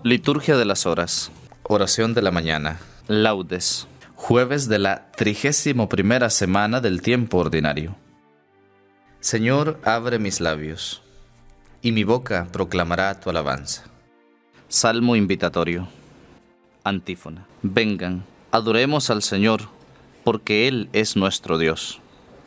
Liturgia de las horas. Oración de la mañana. Laudes. Jueves de la 31ª semana del tiempo ordinario. Señor, abre mis labios, y mi boca proclamará tu alabanza. Salmo invitatorio. Antífona. Vengan, adoremos al Señor, porque Él es nuestro Dios.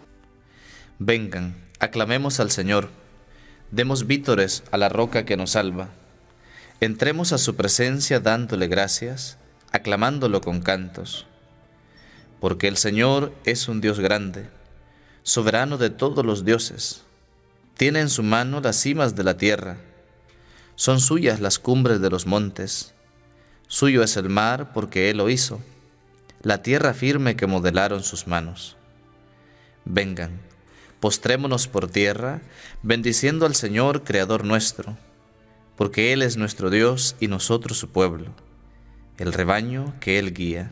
Vengan, aclamemos al Señor, demos vítores a la roca que nos salva. Entremos a su presencia dándole gracias, aclamándolo con cantos. Porque el Señor es un Dios grande, soberano de todos los dioses. Tiene en su mano las cimas de la tierra, son suyas las cumbres de los montes. Suyo es el mar porque Él lo hizo, la tierra firme que modelaron sus manos. Vengan, postrémonos por tierra, bendiciendo al Señor, Creador nuestro, porque Él es nuestro Dios y nosotros su pueblo, el rebaño que Él guía.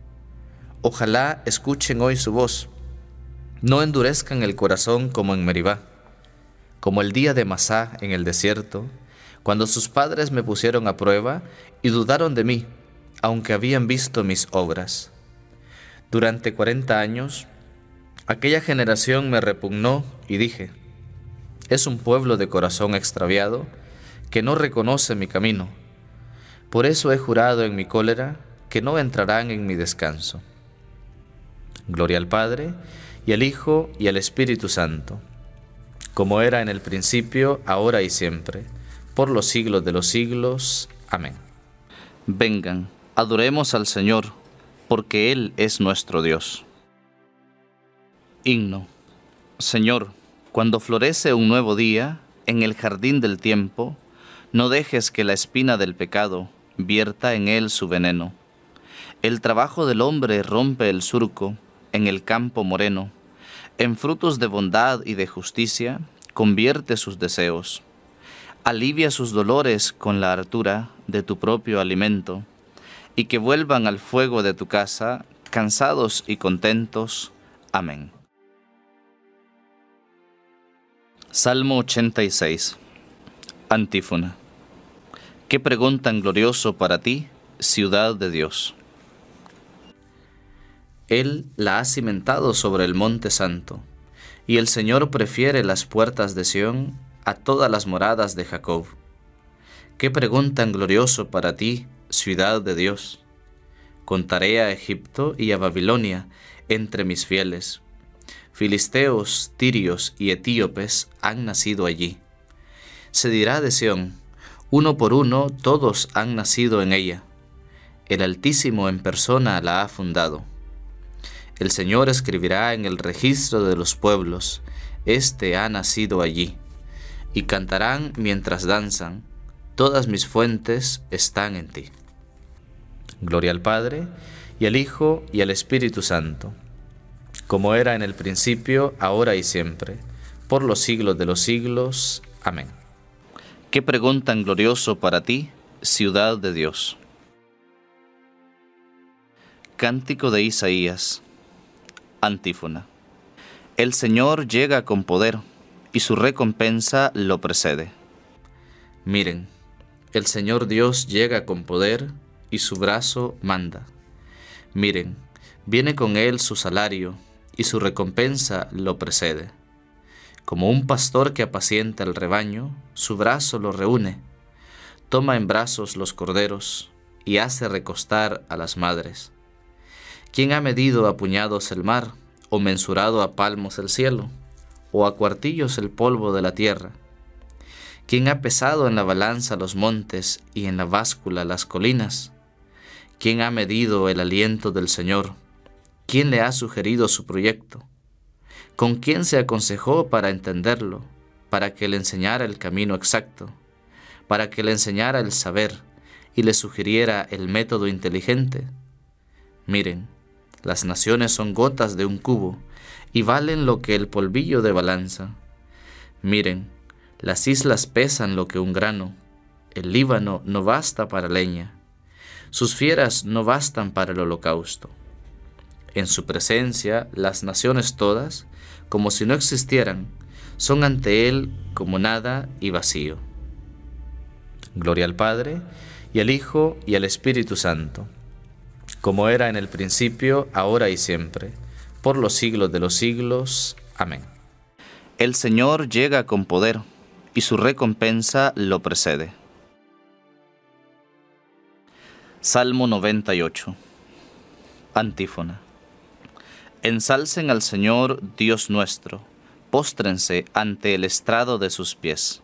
Ojalá escuchen hoy su voz, no endurezcan el corazón como en Meribá, como el día de Masá en el desierto, cuando sus padres me pusieron a prueba y dudaron de mí, aunque habían visto mis obras. Durante 40 años, aquella generación me repugnó y dije, es un pueblo de corazón extraviado que no reconoce mi camino. Por eso he jurado en mi cólera que no entrarán en mi descanso. Gloria al Padre, y al Hijo, y al Espíritu Santo, como era en el principio, ahora y siempre, por los siglos de los siglos. Amén. Vengan, adoremos al Señor, porque Él es nuestro Dios. Himno. Señor, cuando florece un nuevo día, en el jardín del tiempo, no dejes que la espina del pecado vierta en él su veneno. El trabajo del hombre rompe el surco en el campo moreno. En frutos de bondad y de justicia convierte sus deseos. Alivia sus dolores con la hartura de tu propio alimento, y que vuelvan al fuego de tu casa, cansados y contentos. Amén. Salmo 86. Antífona. Qué pregón tan glorioso para ti, ciudad de Dios. Él la ha cimentado sobre el monte santo, y el Señor prefiere las puertas de Sión a todas las moradas de Jacob. Qué pregón tan glorioso para ti, ciudad de Dios. Contaré a Egipto y a Babilonia entre mis fieles. Filisteos, tirios y etíopes han nacido allí. Se dirá de Sión, uno por uno todos han nacido en ella. El Altísimo en persona la ha fundado. El Señor escribirá en el registro de los pueblos, este ha nacido allí. Y cantarán mientras danzan, todas mis fuentes están en ti. Gloria al Padre, y al Hijo, y al Espíritu Santo, como era en el principio, ahora y siempre, por los siglos de los siglos. Amén. Qué pregón tan glorioso para ti, ciudad de Dios. Cántico de Isaías. Antífona. El Señor llega con poder, y su recompensa lo precede. Miren, el Señor Dios llega con poder, y su brazo manda. Miren, viene con él su salario, y su recompensa lo precede. Como un pastor que apacienta el rebaño, su brazo lo reúne, toma en brazos los corderos, y hace recostar a las madres. ¿Quién ha medido a puñados el mar, o mensurado a palmos el cielo, o a cuartillos el polvo de la tierra? ¿Quién ha pesado en la balanza los montes y en la báscula las colinas? ¿Quién ha medido el aliento del Señor? ¿Quién le ha sugerido su proyecto? ¿Con quién se aconsejó para entenderlo, para que le enseñara el camino exacto, para que le enseñara el saber y le sugiriera el método inteligente? Miren, las naciones son gotas de un cubo y valen lo que el polvillo de balanza. Miren, las islas pesan lo que un grano, el Líbano no basta para leña, sus fieras no bastan para el holocausto. En su presencia, las naciones todas, como si no existieran, son ante Él como nada y vacío. Gloria al Padre, y al Hijo, y al Espíritu Santo, como era en el principio, ahora y siempre, por los siglos de los siglos. Amén. El Señor llega con poder, y su recompensa lo precede. Salmo 98. Antífona. Ensalcen al Señor Dios nuestro, póstrense ante el estrado de sus pies.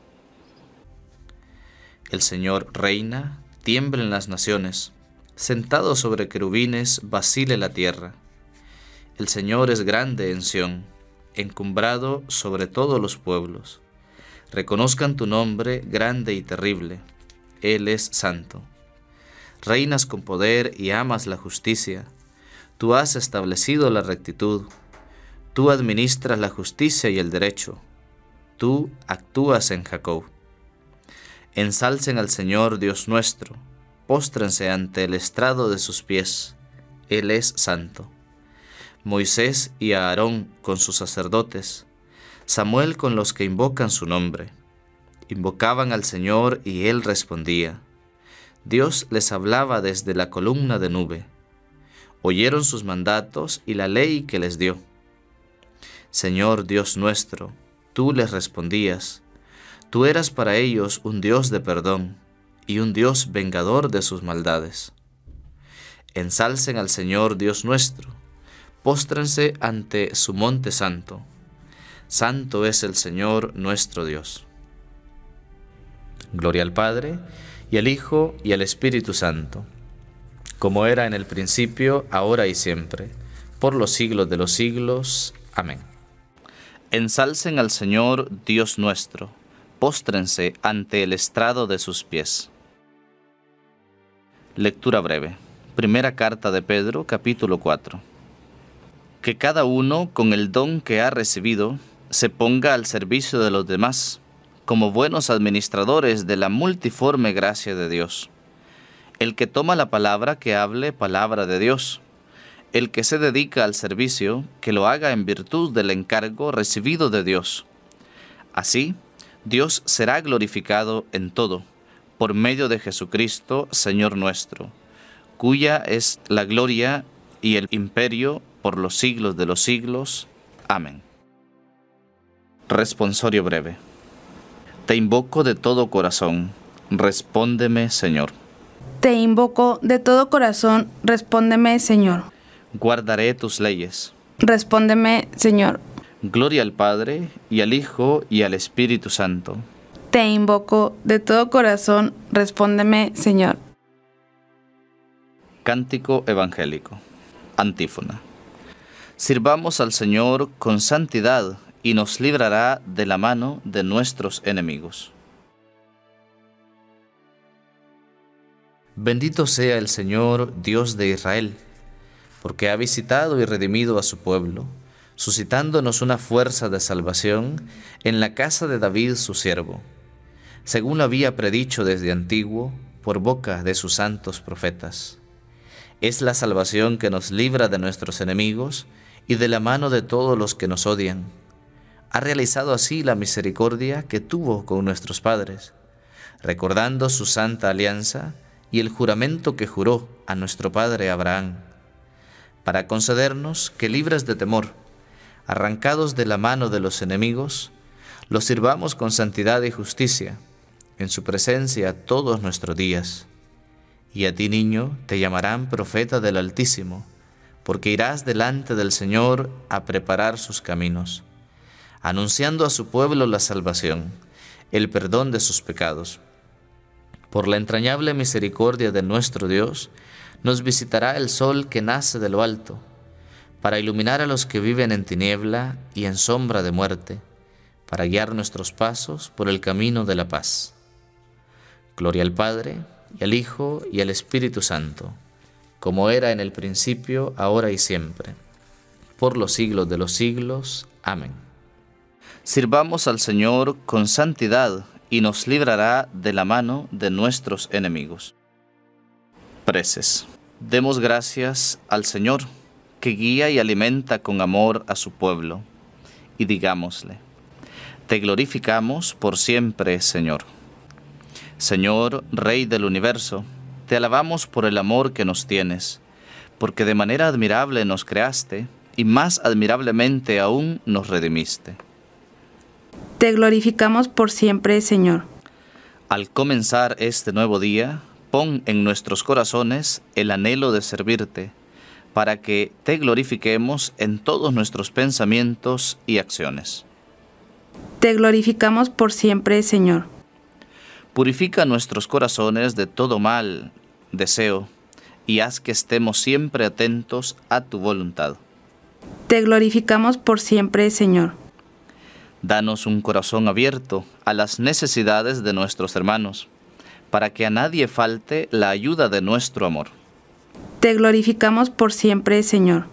El Señor reina, tiemblen las naciones, sentado sobre querubines vacile la tierra. El Señor es grande en Sión, encumbrado sobre todos los pueblos. Reconozcan tu nombre grande y terrible, Él es santo. Reinas con poder y amas la justicia, tú has establecido la rectitud, tú administras la justicia y el derecho, tú actúas en Jacob. Ensalcen al Señor Dios nuestro, póstrense ante el estrado de sus pies, Él es santo. Moisés y Aarón con sus sacerdotes, Samuel con los que invocan su nombre. Invocaban al Señor y Él respondía. Dios les hablaba desde la columna de nube. Oyeron sus mandatos y la ley que les dio. Señor Dios nuestro, tú les respondías. Tú eras para ellos un Dios de perdón y un Dios vengador de sus maldades. Ensalcen al Señor Dios nuestro, póstrense ante su monte santo. Santo es el Señor nuestro Dios. Gloria al Padre, y al Hijo, y al Espíritu Santo, como era en el principio, ahora y siempre, por los siglos de los siglos. Amén. Ensalcen al Señor Dios nuestro, póstrense ante el estrado de sus pies. Lectura breve. Primera carta de Pedro, capítulo 4. Que cada uno, con el don que ha recibido, se ponga al servicio de los demás, como buenos administradores de la multiforme gracia de Dios. El que toma la palabra, que hable palabra de Dios. El que se dedica al servicio, que lo haga en virtud del encargo recibido de Dios. Así, Dios será glorificado en todo, por medio de Jesucristo, Señor nuestro, cuya es la gloria y el imperio por los siglos de los siglos. Amén. Responsorio breve. Te invoco de todo corazón, respóndeme, Señor. Te invoco de todo corazón, respóndeme, Señor. Guardaré tus leyes. Respóndeme, Señor. Gloria al Padre, y al Hijo, y al Espíritu Santo. Te invoco de todo corazón, respóndeme, Señor. Cántico evangélico. Antífona. Sirvamos al Señor con santidad, y nos librará de la mano de nuestros enemigos. Bendito sea el Señor, Dios de Israel, porque ha visitado y redimido a su pueblo, suscitándonos una fuerza de salvación en la casa de David su siervo, según lo había predicho desde antiguo por boca de sus santos profetas. Es la salvación que nos libra de nuestros enemigos y de la mano de todos los que nos odian. Ha realizado así la misericordia que tuvo con nuestros padres, recordando su santa alianza y el juramento que juró a nuestro padre Abraham, para concedernos que, libres de temor, arrancados de la mano de los enemigos, los sirvamos con santidad y justicia, en su presencia todos nuestros días. Y a ti, niño, te llamarán profeta del Altísimo, porque irás delante del Señor a preparar sus caminos, anunciando a su pueblo la salvación, el perdón de sus pecados. Por la entrañable misericordia de nuestro Dios, nos visitará el sol que nace de lo alto, para iluminar a los que viven en tiniebla y en sombra de muerte, para guiar nuestros pasos por el camino de la paz. Gloria al Padre, y al Hijo, y al Espíritu Santo, como era en el principio, ahora y siempre, por los siglos de los siglos. Amén. Sirvamos al Señor con santidad, y nos librará de la mano de nuestros enemigos. Preces. Demos gracias al Señor, que guía y alimenta con amor a su pueblo, y digámosle: te glorificamos por siempre, Señor. Señor, Rey del universo, te alabamos por el amor que nos tienes, porque de manera admirable nos creaste y más admirablemente aún nos redimiste. Te glorificamos por siempre, Señor. Al comenzar este nuevo día, pon en nuestros corazones el anhelo de servirte, para que te glorifiquemos en todos nuestros pensamientos y acciones. Te glorificamos por siempre, Señor. Purifica nuestros corazones de todo mal deseo y haz que estemos siempre atentos a tu voluntad. Te glorificamos por siempre, Señor. Danos un corazón abierto a las necesidades de nuestros hermanos, para que a nadie falte la ayuda de nuestro amor. Te glorificamos por siempre, Señor.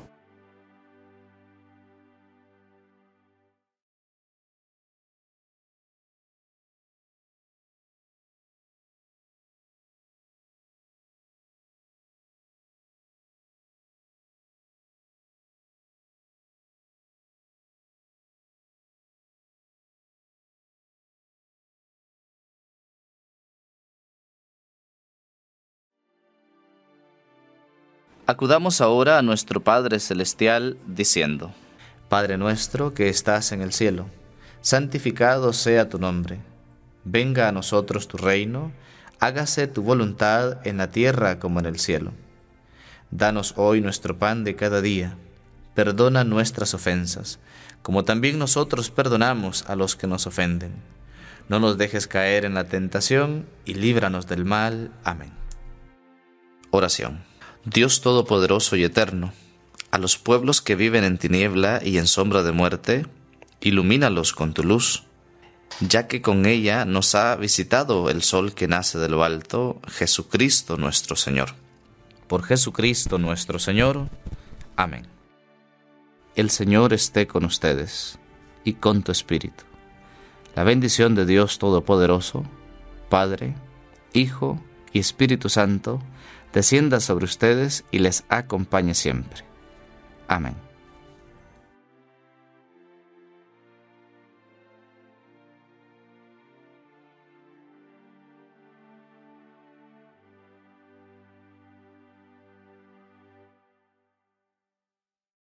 Acudamos ahora a nuestro Padre Celestial diciendo: Padre nuestro que estás en el cielo, santificado sea tu nombre. Venga a nosotros tu reino, hágase tu voluntad en la tierra como en el cielo. Danos hoy nuestro pan de cada día. Perdona nuestras ofensas, como también nosotros perdonamos a los que nos ofenden. No nos dejes caer en la tentación y líbranos del mal. Amén. Oración. Dios Todopoderoso y Eterno, a los pueblos que viven en tiniebla y en sombra de muerte, ilumínalos con tu luz, ya que con ella nos ha visitado el sol que nace de lo alto, Jesucristo nuestro Señor. Por Jesucristo nuestro Señor. Amén. El Señor esté con ustedes y con tu espíritu. La bendición de Dios Todopoderoso, Padre, Hijo y Espíritu Santo, descienda sobre ustedes y les acompañe siempre. Amén.